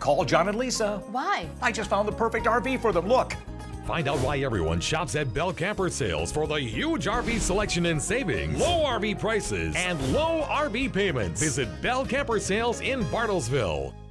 call John and Lisa. Why? I just found the perfect RV for them. Look. Find out why everyone shops at Bellcamper sales for the huge RV selection and savings, low RV prices, and low RV payments. Visit Bellcamper sales in Bartlesville.